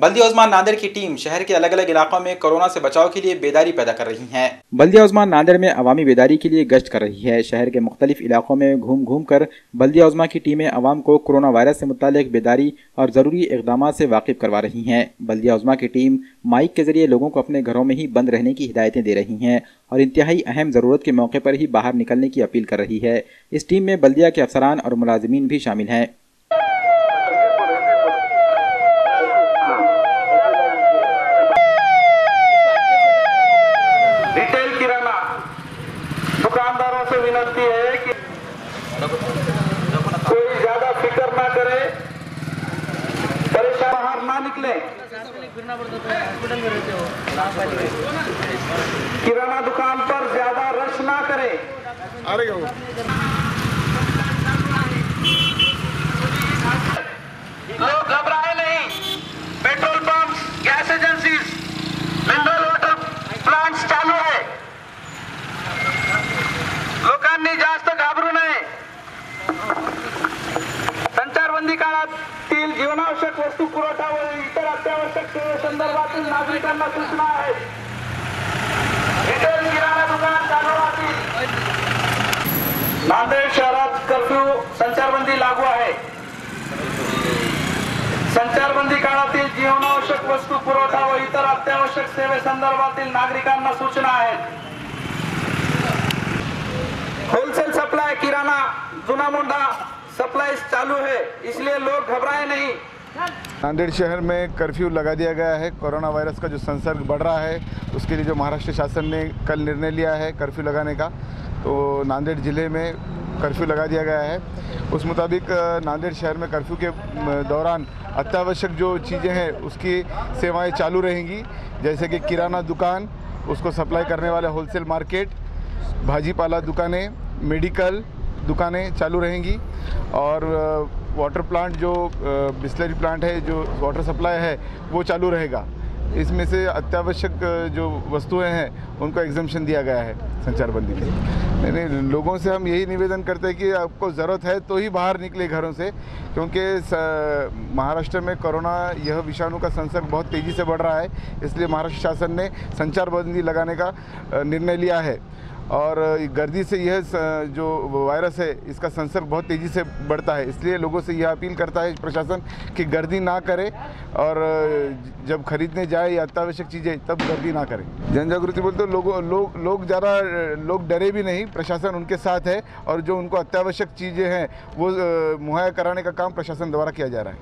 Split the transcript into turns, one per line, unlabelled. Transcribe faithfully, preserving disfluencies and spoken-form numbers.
बल्दिया उस्मान नांदेड़ की टीम शहर के अलग अलग इलाकों में कोरोना से बचाव के लिए बेदारी पैदा कर रही है। बल्दिया उस्मान नांदेड़ में अवामी बेदारी के लिए गश्त कर रही है। शहर के मुख्तलिफ इलाकों में घूम घूम कर बल्दिया उस्मा की टीमें अवाम को कोरोना वायरस से मुतालिक बेदारी और ज़रूरी इक़दाम से वाकिफ करवा रही हैं। बल्दिया उस्मा की टीम माइक के जरिए लोगों को अपने घरों में ही बंद रहने की हिदायतें दे रही हैं और इंतहाई अहम ज़रूरत के मौके पर ही बाहर निकलने की अपील कर रही है। इस टीम में बल्दिया के अफसरान और मुलाजिमीन भी शामिल हैं।
रिटेल किराना दुकानदारों से विनती है कि कोई ज्यादा फिक्र ना करे, परेशान बाहर ना निकले। किराना दुकान पर ज्यादा रश ना करे। अरे लोग घबराए नहीं। Petrol pump, gas agency, mineral water plants चालू आहे। लोकांनी जास्त घाबरू नये। संचारबंदी काळातील जीवनावश्यक वस्तू पुरवठा व इतर अत्यावश्यक सेवेसंदर्भातील नागरिकांना सूचना आहेत। रिटेल किराणा दुकान चालू राहतील। नांदेड शहरात कर्फ्यू संचारबंदी लागू आहे। संचारबंदी काळातील जीवनावश्यक वस्तू पुरवठा व इतर अत्यावश्यक सेवेसंदर्भातील नागरिकांना सूचना आहेत। होलसेल सप्लाई किराना जुना मुंडा सप्लाई चालू है, इसलिए लोग घबराए नहीं।
नांदेड़ शहर में कर्फ्यू लगा दिया गया है। कोरोना वायरस का जो संसर्ग बढ़ रहा है उसके लिए जो महाराष्ट्र शासन ने कल निर्णय लिया है कर्फ्यू लगाने का, तो नांदेड़ ज़िले में कर्फ्यू लगा दिया गया है। उस मुताबिक नांदेड़ शहर में कर्फ्यू के दौरान अत्यावश्यक जो चीज़ें हैं उसकी सेवाएं चालू रहेंगी, जैसे कि किराना दुकान, उसको सप्लाई करने वाले होलसेल मार्केट, भाजीपाला दुकानें, मेडिकल दुकानें चालू रहेंगी और वाटर प्लांट जो बिस्लरी प्लांट है, जो वाटर सप्लाई है वो चालू रहेगा। इसमें से अत्यावश्यक जो वस्तुएं हैं उनको एग्जम्पशन दिया गया है संचारबंदी में। नहीं, लोगों से हम यही निवेदन करते हैं कि आपको ज़रूरत है तो ही बाहर निकले घरों से, क्योंकि महाराष्ट्र में कोरोना यह विषाणु का संसर्ग बहुत तेज़ी से बढ़ रहा है। इसलिए महाराष्ट्र शासन ने संचारबंदी लगाने का निर्णय लिया है और गर्दी से यह जो वायरस है इसका संसर्ग बहुत तेज़ी से बढ़ता है। इसलिए लोगों से यह अपील करता है प्रशासन कि गर्दी ना करे और जब खरीदने जाए या अत्यावश्यक चीज़ें तब गर्दी ना करें। जन जागृति बोलते लोगों लोग लोग ज़्यादा लोग डरे भी नहीं, प्रशासन उनके साथ है और जो उनको अत्यावश्यक चीज़ें हैं वो मुहैया कराने का काम प्रशासन द्वारा किया जा रहा है।